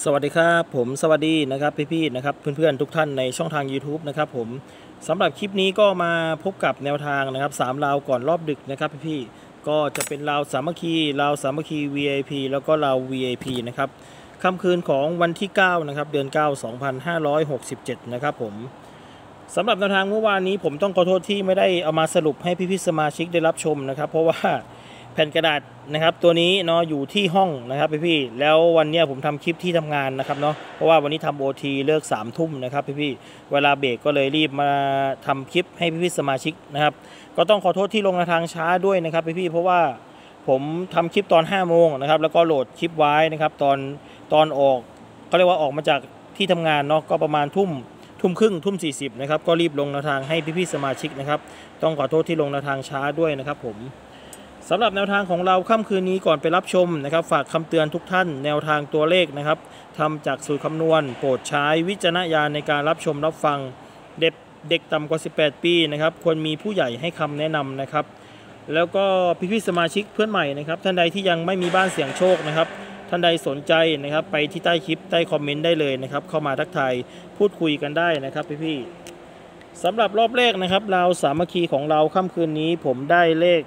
สวัสดีครับผมสวัสดีนะครับพี่ๆนะครับเพื่อนๆทุกท่านในช่องทาง YouTube นะครับผมสำหรับคลิปนี้ก็มาพบกับแนวทางนะครับ3ราวก่อนรอบดึกนะครับพี่ๆก็จะเป็นราวสามัคคีราวสามัคคี VIP แล้วก็ราว VIP นะครับค่ำคืนของวันที่9นะครับเดือน9 2567นะครับผมสำหรับแนวทางเมื่อวานนี้ผมต้องขอโทษที่ไม่ได้เอามาสรุปให้พี่ๆสมาชิกได้รับชมนะครับเพราะว่าแผ่นกระดาษนะครับตัวนี้เนาะอยู่ที่ห้องนะครับพี่ๆแล้ววันนี้ผมทำคลิปที่ทำงานนะครับเนาะเพราะว่าวันนี้ทำโอทีเลิก3 ทุ่มนะครับพี่ๆเวลาเบรกก็เลยรีบมาทำคลิปให้พี่ๆสมาชิกนะครับก็ต้องขอโทษที่ลงทางช้าด้วยนะครับพี่ๆเพราะว่าผมทำคลิปตอน5 โมงนะครับแล้วก็โหลดคลิปไว้นะครับตอนออกเขาเรียกว่าออกมาจากที่ทำงานเนาะก็ประมาณทุ่มครึ่งทุ่ม40นะครับก็รีบลงแนวทางให้พี่ๆสมาชิกนะครับต้องขอโทษที่ลงแนวทางช้าด้วยนะครับผมสำหรับแนวทางของเราค่ำคืนนี้ก่อนไปรับชมนะครับฝากคำเตือนทุกท่านแนวทางตัวเลขนะครับทำจากสูตรคำนวณโปรดใช้วิจารณญาณในการรับชมรับฟังเด็กต่ำกว่า18 ปีนะครับควรมีผู้ใหญ่ให้คำแนะนำนะครับแล้วก็พี่ๆสมาชิกเพื่อนใหม่นะครับท่านใดที่ยังไม่มีบ้านเสี่ยงโชคนะครับท่านใดสนใจนะครับไปที่ใต้คลิปใต้คอมเมนต์ได้เลยนะครับเข้ามาทักทายพูดคุยกันได้นะครับพี่ๆสำหรับรอบแรกนะครับเราสามัคคีของเราค่ำคืนนี้ผมได้เลข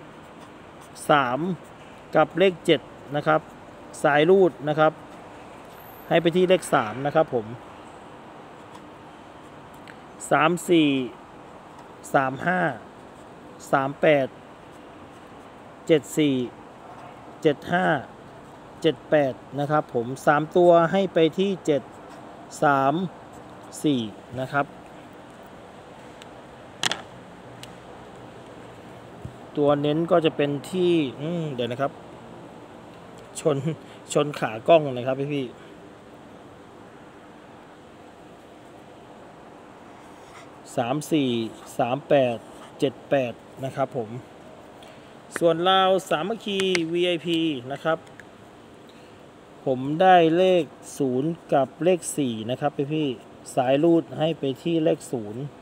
3กับเลข7นะครับสายรูดนะครับให้ไปที่เลข3นะครับผม34 35 38 74 75 78นะครับผม3ตัวให้ไปที่7 3 4นะครับตัวเน้นก็จะเป็นที่เดี๋ยวนะครับชนขากล้องนะครับพี่34 38 78นะครับผมส่วนราวสามัคคี VIP นะครับผมได้เลข0กับเลข4นะครับพี่สายรูดให้ไปที่เลข0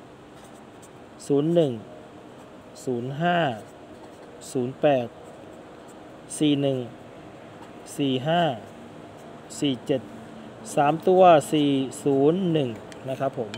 01 05 08 41 45 47 3ตัว401นะครับผม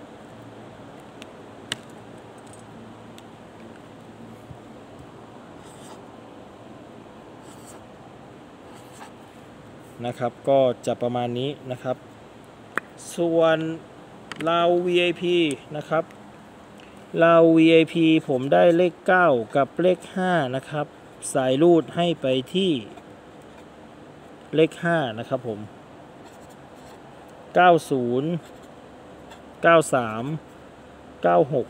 นะครับก็จะประมาณนี้นะครับส่วนราว VIP นะครับราว VIP ผมได้เลข9กับเลข5นะครับสายรูดให้ไปที่เลข5นะครับผม90 93 96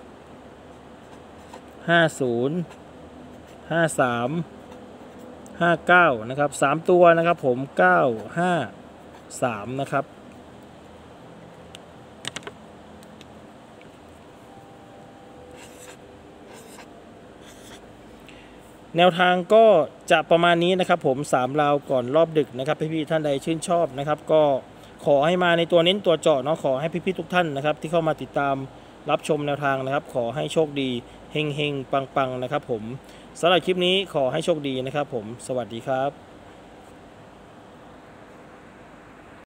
50 53 59นะครับ3ตัวนะครับผม953นะครับแนวทางก็จะประมาณนี้นะครับผม3ราวก่อนรอบดึกนะครับพี่ๆท่านใดชื่นชอบนะครับก็ขอให้มาในตัวเน้นตัวเจาะเนาะขอให้พี่ๆทุกท่านนะครับที่เข้ามาติดตามรับชมแนวทางนะครับขอให้โชคดีเฮงๆปังๆนะครับผมสำหรับคลิปนี้ขอให้โชคดีนะครับผมสวัสดีครับ